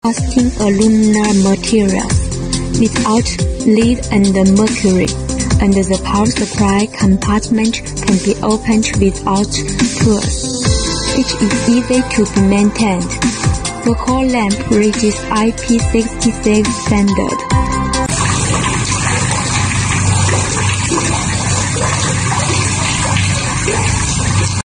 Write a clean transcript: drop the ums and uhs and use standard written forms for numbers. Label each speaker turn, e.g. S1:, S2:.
S1: casting aluminum material without lead and mercury, and the power supply compartment can be opened without tools. It is easy to be maintained. The core lamp reaches IP66 standard.